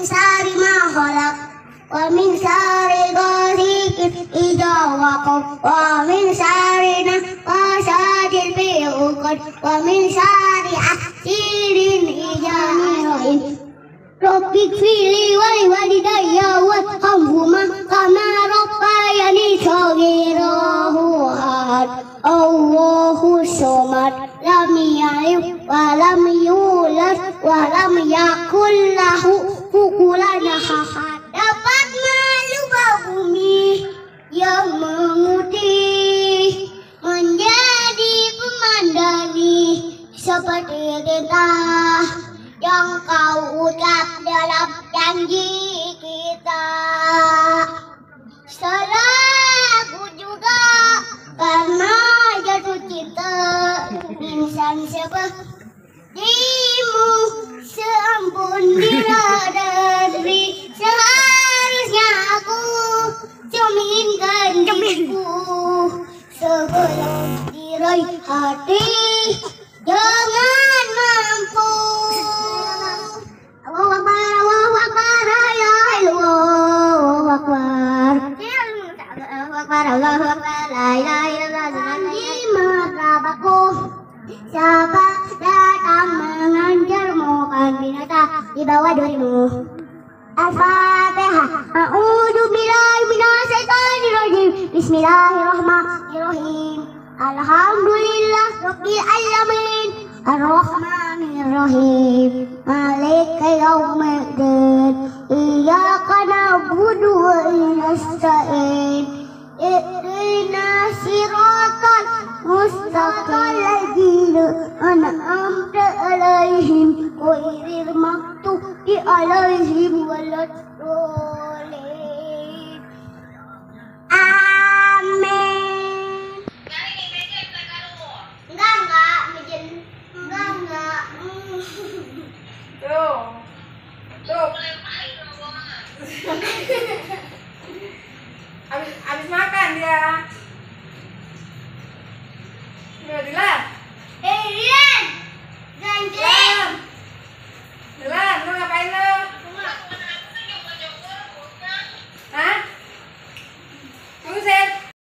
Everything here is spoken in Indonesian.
sari ma khalaq wa min sari ghasiqin idza waqab wa min sari nafasatil fil 'uqad wa min sari hasidin idza hasad. Rabbik fili wa liwalidayya warhamhuma kama rabbayani shaghira. Allahu samad lam yalid wa lam yulad wa lam yakul lahu kufuwan ahad. Dapat malu bumi yang memutih menjadi pemandani seperti getah yang kau ucap dalam janji kita. Salahku juga karena jatuh cinta insan sepertimu, seampun bidadari seharusnya aku cerminkan diriku sebelum diraih hati. Jangan mampu. Allahu Akbar, Allahu Akbar, ya Allahu Akbar. Allahu Akbar, Allahu Akbar, la ilaha illallah. Di martabatku siapa datang menganjarmu kan binatang di bawah durimu. Al-Fatihah. A'udzu billahi minasyaitonir rajim. Bismillahirrahmanirrahim. Alhamdulillah rabbil alamin. Ar-Rahmanir Rahim. Maliki yaumiddin. Iyyaka na'budu wa iyyaka nasta'in. Ihdinas siratal mustaqim ladzina an'amta 'alaihim ghairil maghdubi 'alaihim waladdallin.